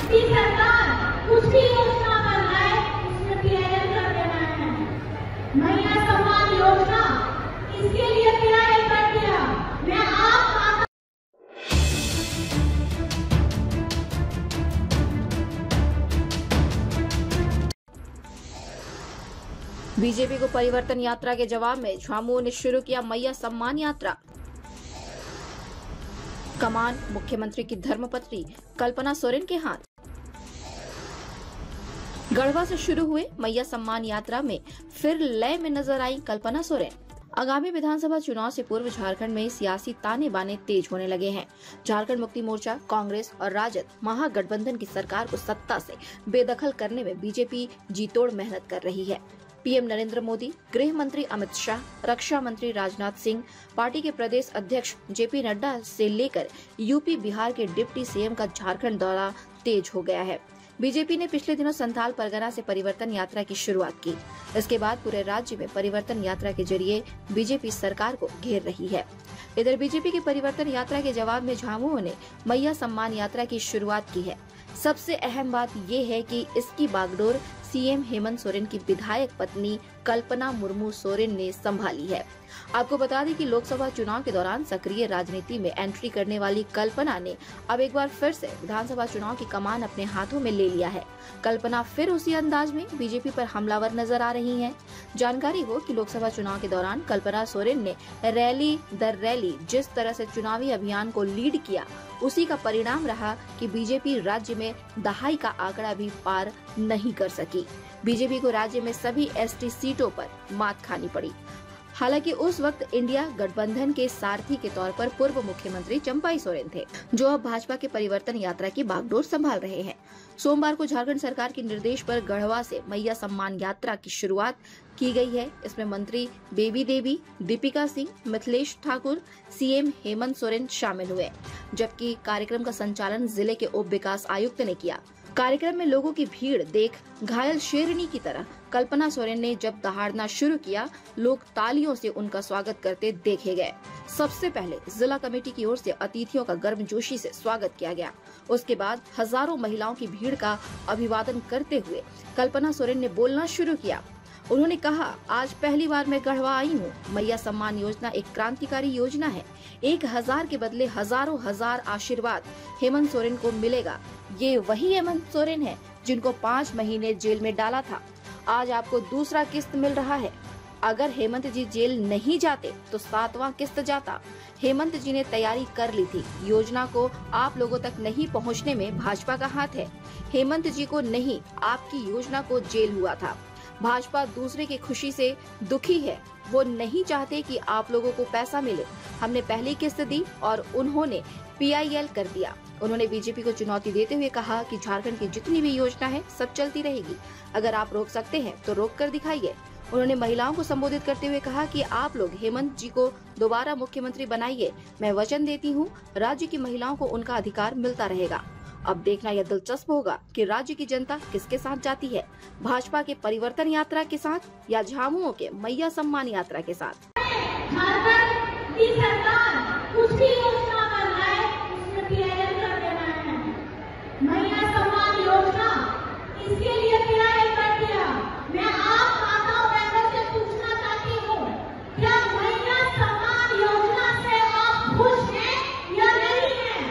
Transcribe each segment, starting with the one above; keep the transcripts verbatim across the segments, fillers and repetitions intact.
कि सरकार कुछ भी योजना बनाए उसमें पीआईएल कर देना है। मैया सम्मान योजना इसके लिए पीआईएल कर दिया। मैं आप बीजेपी को परिवर्तन यात्रा के जवाब में झामुमो ने शुरू किया मैया सम्मान यात्रा। कमान मुख्यमंत्री की धर्मपत्नी कल्पना सोरेन के हाथ। गढ़वा से शुरू हुए मैया सम्मान यात्रा में फिर लय में नजर आई कल्पना सोरेन। आगामी विधानसभा चुनाव से पूर्व झारखंड में सियासी ताने बाने तेज होने लगे हैं। झारखंड मुक्ति मोर्चा, कांग्रेस और राजद महागठबंधन की सरकार को सत्ता से बेदखल करने में बीजेपी जीतोड़ मेहनत कर रही है। पीएम नरेंद्र मोदी, गृह मंत्री अमित शाह, रक्षा मंत्री राजनाथ सिंह, पार्टी के प्रदेश अध्यक्ष जेपी नड्डा से लेकर यूपी बिहार के डिप्टी सीएम का झारखंड दौरा तेज हो गया है। बीजेपी ने पिछले दिनों संथाल परगना से परिवर्तन यात्रा की शुरुआत की। इसके बाद पूरे राज्य में परिवर्तन यात्रा के जरिए बीजेपी सरकार को घेर रही है। इधर बीजेपी की परिवर्तन यात्रा के जवाब में झामुमो ने मैया सम्मान यात्रा की शुरुआत की है। सबसे अहम बात ये है कि इसकी बागडोर सीएम हेमंत सोरेन की विधायक पत्नी कल्पना मुर्मू सोरेन ने संभाली है। आपको बता दें कि लोकसभा चुनाव के दौरान सक्रिय राजनीति में एंट्री करने वाली कल्पना ने अब एक बार फिर से विधानसभा चुनाव की कमान अपने हाथों में ले लिया है। कल्पना फिर उसी अंदाज में बीजेपी पर हमलावर नजर आ रही हैं। जानकारी हो कि लोकसभा चुनाव के दौरान कल्पना सोरेन ने रैली दर रैली जिस तरह से चुनावी अभियान को लीड किया, उसी का परिणाम रहा कि बीजेपी राज्य में दहाई का आंकड़ा भी पार नहीं कर सकी। बीजेपी को राज्य में सभी एसटी सीटों पर मात खानी पड़ी। हालांकि उस वक्त इंडिया गठबंधन के सारथी के तौर पर पूर्व मुख्यमंत्री चंपाई सोरेन थे, जो अब भाजपा के परिवर्तन यात्रा की बागडोर संभाल रहे हैं। सोमवार को झारखंड सरकार के निर्देश पर गढ़वा से मैया सम्मान यात्रा की शुरुआत की गई है। इसमें मंत्री बेबी देवी, दीपिका सिंह, मिथिलेश ठाकुर, सीएम हेमंत सोरेन शामिल हुए, जबकि कार्यक्रम का संचालन जिले के उप विकास आयुक्त ने किया। कार्यक्रम में लोगों की भीड़ देख घायल शेरनी की तरह कल्पना सोरेन ने जब दहाड़ना शुरू किया, लोग तालियों से उनका स्वागत करते देखे गए। सबसे पहले जिला कमेटी की ओर से अतिथियों का गर्मजोशी से स्वागत किया गया। उसके बाद हजारों महिलाओं की भीड़ का अभिवादन करते हुए कल्पना सोरेन ने बोलना शुरू किया। उन्होंने कहा, आज पहली बार मैं गढ़वा आई हूँ। मैया सम्मान योजना एक क्रांतिकारी योजना है। एक हजार के बदले हजारों हजार आशीर्वाद हेमंत सोरेन को मिलेगा। ये वही हेमंत सोरेन है जिनको पाँच महीने जेल में डाला था। आज आपको दूसरा किस्त मिल रहा है। अगर हेमंत जी जेल नहीं जाते तो सातवां किस्त जाता। हेमंत जी ने तैयारी कर ली थी। योजना को आप लोगों तक नहीं पहुँचने में भाजपा का हाथ है। हेमंत जी को नहीं, आपकी योजना को जेल हुआ था। भाजपा दूसरे की खुशी से दुखी है। वो नहीं चाहते कि आप लोगों को पैसा मिले। हमने पहली किस्त दी और उन्होंने पीआईएल कर दिया। उन्होंने बीजेपी को चुनौती देते हुए कहा कि झारखंड की जितनी भी योजना है सब चलती रहेगी। अगर आप रोक सकते हैं तो रोक कर दिखाइए। उन्होंने महिलाओं को संबोधित करते हुए कहा कि आप लोग हेमंत जी को दोबारा मुख्यमंत्री बनाइए। मैं वचन देती हूँ, राज्य की महिलाओं को उनका अधिकार मिलता रहेगा। अब देखना यह दिलचस्प होगा कि राज्य की जनता किसके साथ जाती है, भाजपा के परिवर्तन यात्रा के साथ या झामुमो के मैया सम्मान यात्रा के साथ। झारखंड की सरकार कुछ भी योजना बनाए उसमें पीआईएल कर देना है। मैया सम्मान योजना इसके लिए पीआईएल कर दिया। मैं आप माताओं बहनों से पूछना चाहती हूँ, क्या मैया सम्मान योजना से आप खुश हैं या नहीं हैं?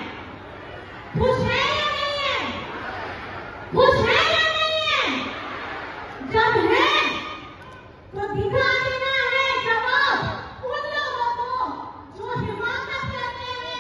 खुश हैं या नहीं हैं? खुश हैं या नहीं हैं? जब है तो दिखा देना है जवाब उन लोगों को जो हिमाकत करते हैं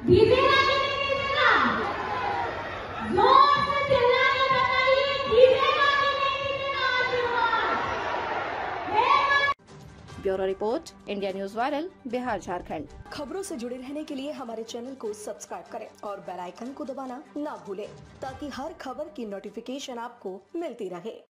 दीजिएगा कि नहीं दीजिएगा? जोर से चिल्ला के बताइए, दीजिएगा कि नहीं दीजिएगा आशीर्वाद? Bureau report, India News Viral, Bihar Jharkhand. खबरों से जुड़े रहने के लिए हमारे चैनल को सब्सक्राइब करें और बेल आइकन को दबाना ना भूलें ताकि हर खबर की नोटिफिकेशन आपको मिलती रहे।